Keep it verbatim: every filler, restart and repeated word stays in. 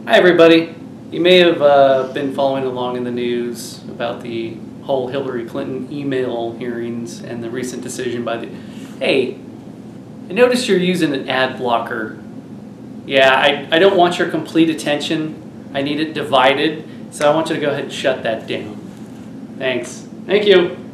Hi everybody. You may have uh, been following along in the news about the whole Hillary Clinton email hearings and the recent decision by the... Hey, I noticed you're using an ad blocker. Yeah, I, I don't want your complete attention. I need it divided, so I want you to go ahead and shut that down. Thanks. Thank you.